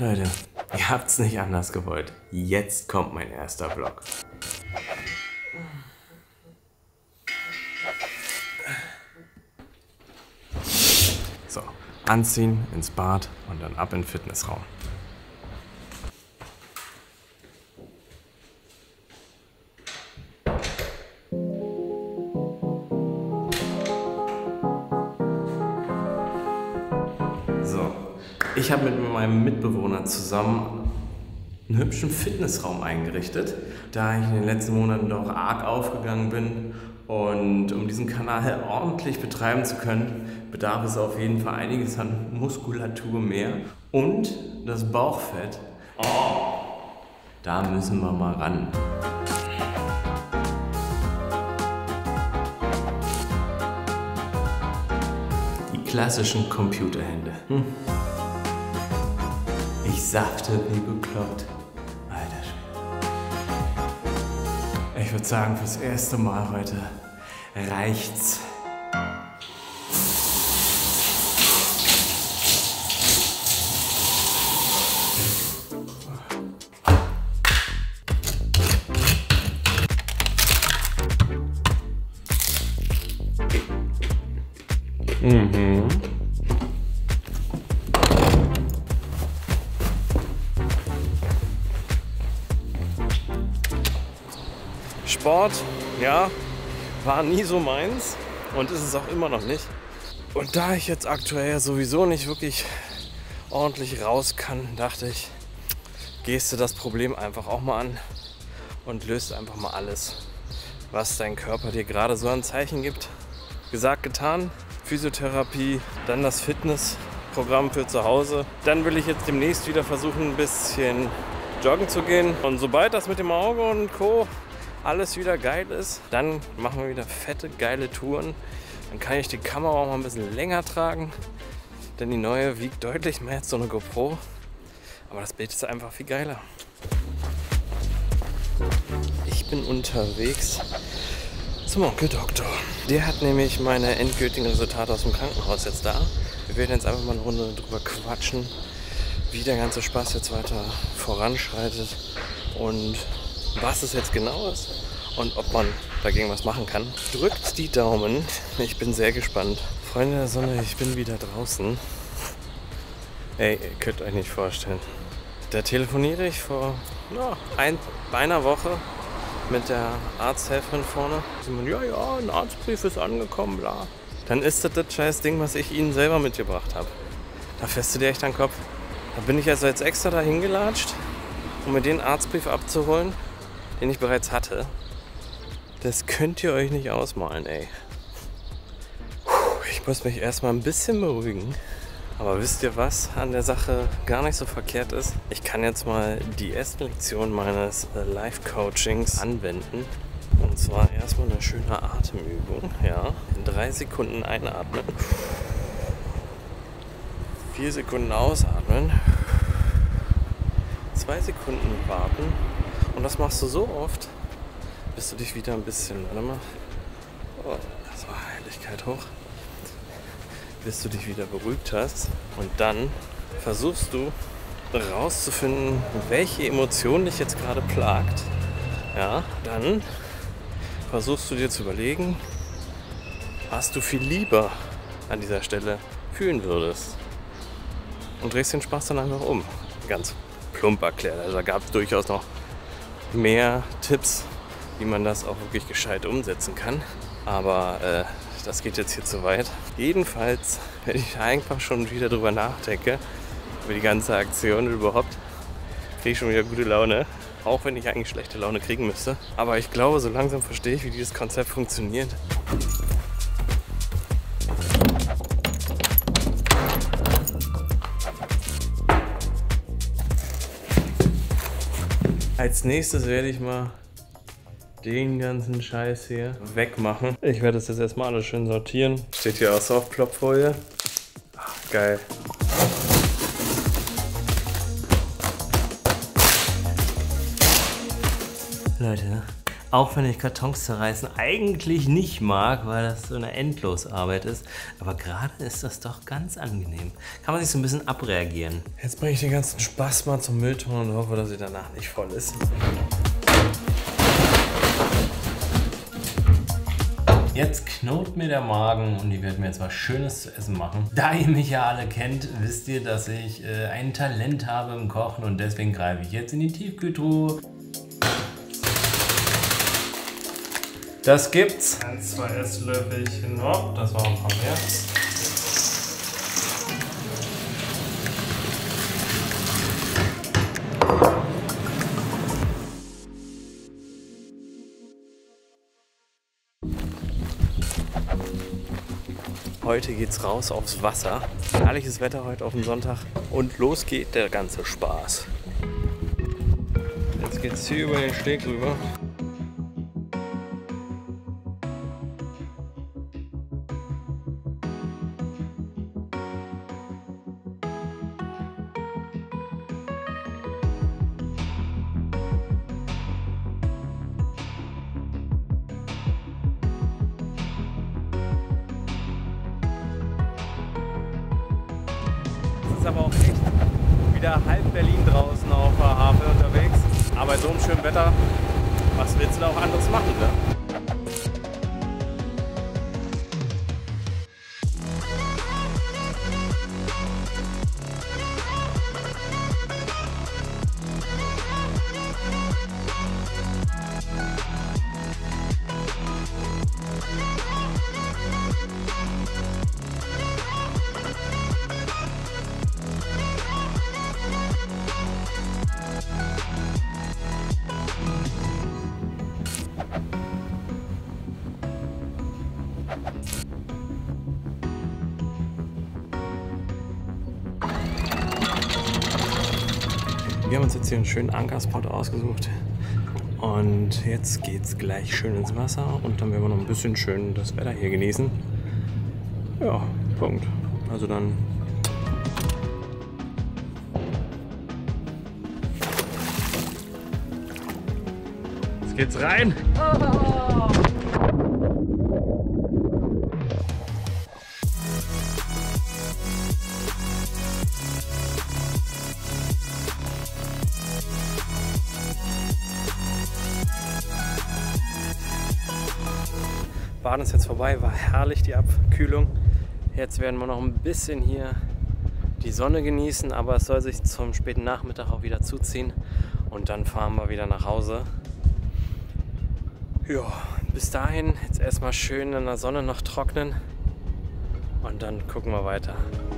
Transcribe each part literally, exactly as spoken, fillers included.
Leute, ihr habt's nicht anders gewollt. Jetzt kommt mein erster Vlog. So, anziehen, ins Bad und dann ab in den Fitnessraum. So, ich habe mit meinem Mitbewohner zusammen einen hübschen Fitnessraum eingerichtet, da ich in den letzten Monaten doch arg aufgegangen bin. Und um diesen Kanal ordentlich betreiben zu können, bedarf es auf jeden Fall einiges an Muskulatur mehr. Und das Bauchfett, oh, da müssen wir mal ran. Die klassischen Computerhände. Hm. Ich safte wie bekloppt. Alter Schwede. Ich würde sagen, fürs erste Mal heute reicht's. Mhm. Sport, ja, war nie so meins und ist es auch immer noch nicht. Und da ich jetzt aktuell sowieso nicht wirklich ordentlich raus kann, dachte ich, gehst du das Problem einfach auch mal an und löst einfach mal alles, was dein Körper dir gerade so an Zeichen gibt. Gesagt, getan. Physiotherapie, dann das Fitnessprogramm für zu Hause. Dann will ich jetzt demnächst wieder versuchen, ein bisschen joggen zu gehen. Und sobald das mit dem Auge und Co. alles wieder geil ist, dann machen wir wieder fette, geile Touren. Dann kann ich die Kamera auch mal ein bisschen länger tragen, denn die neue wiegt deutlich mehr als so eine GoPro. Aber das Bild ist einfach viel geiler. Ich bin unterwegs zum Onkeldoktor. Der hat nämlich meine endgültigen Resultate aus dem Krankenhaus jetzt da. Wir werden jetzt einfach mal eine Runde drüber quatschen, wie der ganze Spaß jetzt weiter voranschreitet und was es jetzt genau ist und ob man dagegen was machen kann. Drückt die Daumen, ich bin sehr gespannt. Freunde der Sonne, ich bin wieder draußen. Ey, ihr könnt euch nicht vorstellen. Da telefoniere ich vor ja, ein, einer Woche mit der Arzthelferin vorne. Sie meinen, ja, ja, ein Arztbrief ist angekommen, bla. Dann ist das das scheiß Ding, was ich ihnen selber mitgebracht habe. Da fässt du dir echt an den Kopf. Da bin ich also jetzt extra dahin gelatscht, um mir den Arztbrief abzuholen, den ich bereits hatte. Das könnt ihr euch nicht ausmalen, ey. Ich muss mich erstmal ein bisschen beruhigen. Aber wisst ihr, was an der Sache gar nicht so verkehrt ist? Ich kann jetzt mal die erste Lektion meines Life-Coachings anwenden. Und zwar erstmal eine schöne Atemübung. Ja, in drei Sekunden einatmen. Vier Sekunden ausatmen. Zwei Sekunden warten. Und das machst du so oft, bis du dich wieder ein bisschen, warte mal. Oh, das war Heiligkeit hoch. Bis du dich wieder beruhigt hast. Und dann versuchst du herauszufinden, welche Emotion dich jetzt gerade plagt. Ja, dann versuchst du dir zu überlegen, was du viel lieber an dieser Stelle fühlen würdest. Und drehst den Spaß dann einfach um. Ganz plump erklärt. Also da gab es durchaus noch mehr Tipps, wie man das auch wirklich gescheit umsetzen kann. Aber äh, das geht jetzt hier zu weit. Jedenfalls, wenn ich einfach schon wieder drüber nachdenke, über die ganze Aktion und überhaupt, kriege ich schon wieder gute Laune. Auch wenn ich eigentlich schlechte Laune kriegen müsste. Aber ich glaube, so langsam verstehe ich, wie dieses Konzept funktioniert. Als nächstes werde ich mal den ganzen Scheiß hier wegmachen. Ich werde das jetzt erstmal alles schön sortieren. Steht hier auch Softplopfolie. Ach, geil. Leute, Auch wenn ich Kartons zerreißen eigentlich nicht mag, weil das so eine Endlosarbeit ist. Aber gerade ist das doch ganz angenehm. Kann man sich so ein bisschen abreagieren. Jetzt bringe ich den ganzen Spaß mal zum Müllton und hoffe, dass sie danach nicht voll ist. Jetzt knurrt mir der Magen und ich werde mir jetzt was Schönes zu essen machen. Da ihr mich ja alle kennt, wisst ihr, dass ich äh, ein Talent habe im Kochen und deswegen greife ich jetzt in die Tiefkühltruhe. Das gibt's. Ein, zwei Esslöffelchen noch, das war ein paar mehr. Heute geht's raus aufs Wasser. Herrliches Wetter heute auf dem Sonntag. Und los geht der ganze Spaß. Jetzt geht's hier über den Steg rüber. Ist aber auch echt wieder halb Berlin draußen auf der Havel unterwegs. Aber bei so einem schönen Wetter, was willst du da auch anderes machen, ne? Wir haben uns jetzt hier einen schönen Ankerspot ausgesucht und jetzt geht's gleich schön ins Wasser und dann werden wir noch ein bisschen schön das Wetter hier genießen. Ja, Punkt. Also dann jetzt geht's rein. Oh. Baden ist jetzt vorbei, war herrlich die Abkühlung. Jetzt werden wir noch ein bisschen hier die Sonne genießen, aber es soll sich zum späten Nachmittag auch wieder zuziehen und dann fahren wir wieder nach Hause. Ja, bis dahin jetzt erstmal schön in der Sonne noch trocknen und dann gucken wir weiter.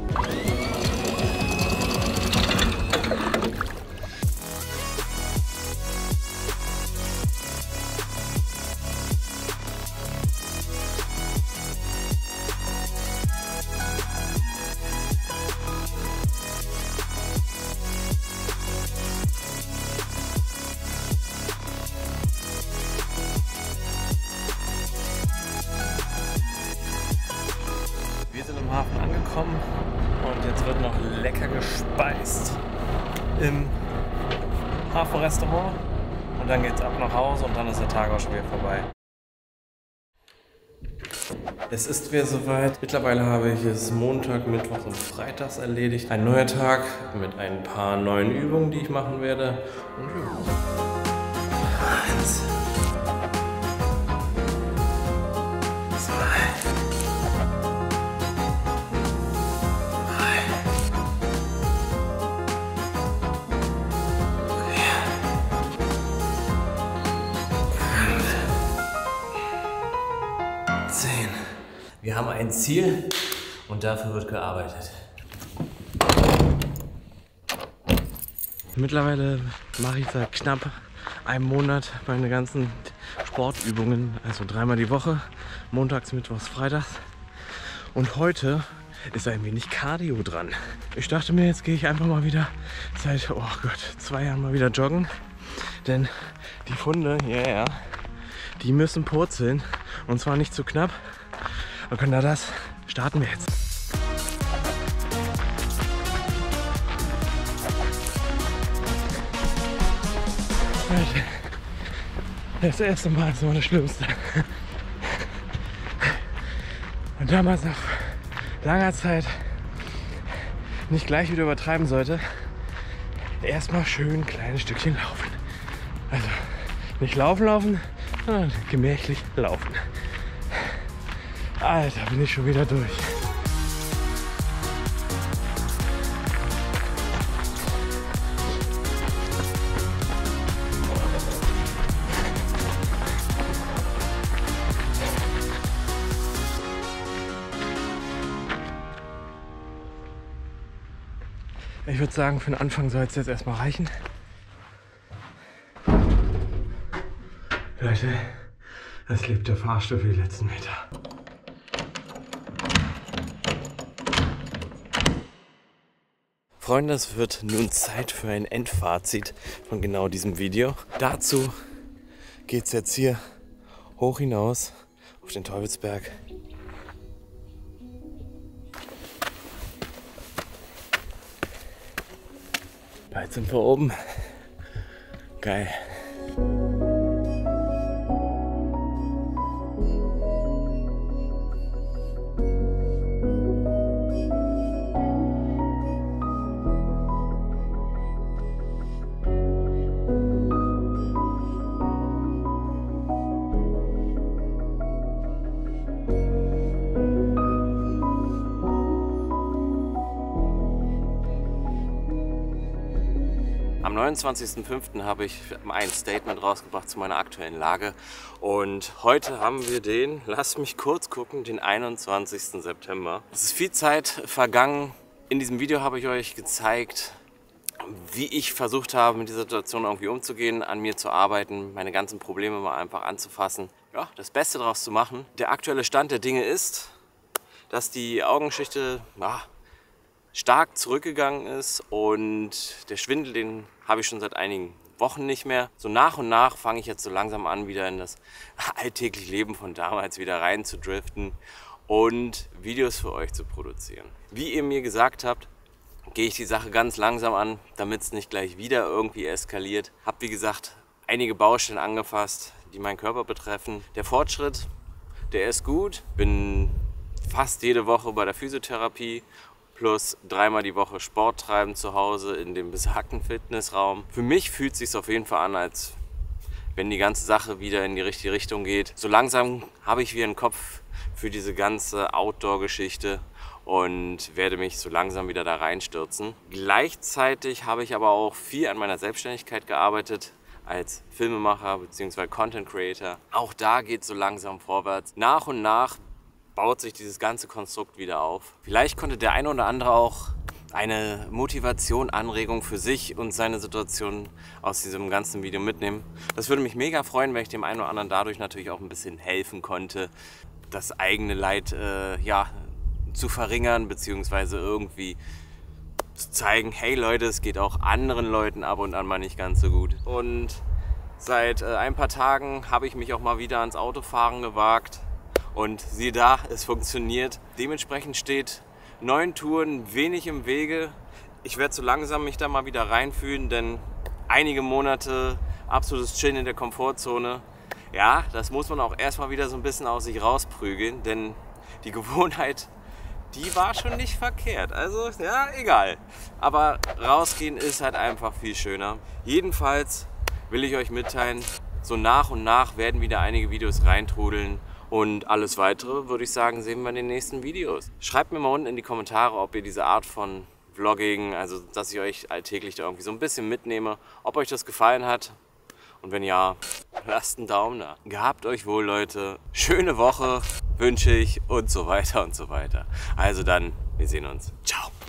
Wir sind im Hafen angekommen und jetzt wird noch lecker gespeist im Hafenrestaurant und dann geht's ab nach Hause und dann ist der Tag auch schon wieder vorbei. Es ist wieder soweit. Mittlerweile habe ich es Montag, Mittwoch und Freitags erledigt. Ein neuer Tag mit ein paar neuen Übungen, die ich machen werde. Und ja. Eins. Wir haben ein Ziel und dafür wird gearbeitet. Mittlerweile mache ich seit knapp einem Monat meine ganzen Sportübungen, also dreimal die Woche, montags, mittwochs, freitags. Und heute ist ein wenig Cardio dran. Ich dachte mir, jetzt gehe ich einfach mal wieder seit, oh Gott, zwei Jahren mal wieder joggen. Denn die Funde, ja, yeah, die müssen purzeln und zwar nicht zu knapp. Und genau das starten wir jetzt. Das erste Mal ist immer das Schlimmste. Und damals nach langer Zeit nicht gleich wieder übertreiben sollte, erstmal schön ein kleines Stückchen laufen. Also nicht laufen, laufen, sondern gemächlich laufen. Alter, bin ich schon wieder durch. Ich würde sagen, für den Anfang soll es jetzt erstmal reichen. Leute, es lebt der Fahrstuhl für die letzten Meter. Freunde, es wird nun Zeit für ein Endfazit von genau diesem Video. Dazu geht es jetzt hier hoch hinaus auf den Teufelsberg. Bald sind wir oben. Geil. Am neunundzwanzigsten fünften habe ich ein Statement rausgebracht zu meiner aktuellen Lage und heute haben wir den, lasst mich kurz gucken, den einundzwanzigsten September. Es ist viel Zeit vergangen. In diesem Video habe ich euch gezeigt, wie ich versucht habe, mit dieser Situation irgendwie umzugehen, an mir zu arbeiten, meine ganzen Probleme mal einfach anzufassen, ja, das Beste daraus zu machen. Der aktuelle Stand der Dinge ist, dass die Augenschichte ja, stark zurückgegangen ist und der Schwindel, den habe ich schon seit einigen Wochen nicht mehr. So nach und nach fange ich jetzt so langsam an, wieder in das alltägliche Leben von damals wieder rein zu driften und Videos für euch zu produzieren. Wie ihr mir gesagt habt, gehe ich die Sache ganz langsam an, damit es nicht gleich wieder irgendwie eskaliert. Habe wie gesagt einige Baustellen angefasst, die meinen Körper betreffen. Der Fortschritt, der ist gut. Bin fast jede Woche bei der Physiotherapie. Plus dreimal die Woche Sport treiben zu Hause in dem besagten Fitnessraum. Für mich fühlt es sich auf jeden Fall an, als wenn die ganze Sache wieder in die richtige Richtung geht. So langsam habe ich wieder einen Kopf für diese ganze Outdoor-Geschichte und werde mich so langsam wieder da reinstürzen. Gleichzeitig habe ich aber auch viel an meiner Selbstständigkeit gearbeitet als Filmemacher bzw. Content Creator. Auch da geht es so langsam vorwärts. Nach und nach baut sich dieses ganze Konstrukt wieder auf. Vielleicht konnte der eine oder andere auch eine Motivation, Anregung für sich und seine Situation aus diesem ganzen Video mitnehmen. Das würde mich mega freuen, wenn ich dem einen oder anderen dadurch natürlich auch ein bisschen helfen konnte, das eigene Leid äh, ja, zu verringern, beziehungsweise irgendwie zu zeigen, hey Leute, es geht auch anderen Leuten ab und an mal nicht ganz so gut. Und seit äh, ein paar Tagen habe ich mich auch mal wieder ans Autofahren gewagt. Und siehe da, es funktioniert. Dementsprechend steht neun Touren wenig im Wege. Ich werde so langsam mich da mal wieder reinfühlen, denn einige Monate absolutes Chillen in der Komfortzone. Ja, das muss man auch erstmal wieder so ein bisschen aus sich rausprügeln, denn die Gewohnheit, die war schon nicht verkehrt. Also, ja, egal. Aber rausgehen ist halt einfach viel schöner. Jedenfalls will ich euch mitteilen, so nach und nach werden wieder einige Videos reintrudeln. Und alles Weitere, würde ich sagen, sehen wir in den nächsten Videos. Schreibt mir mal unten in die Kommentare, ob ihr diese Art von Vlogging, also dass ich euch alltäglich da irgendwie so ein bisschen mitnehme, ob euch das gefallen hat. Und wenn ja, lasst einen Daumen da. Gehabt euch wohl, Leute. Schöne Woche wünsche ich und so weiter und so weiter. Also dann, wir sehen uns. Ciao.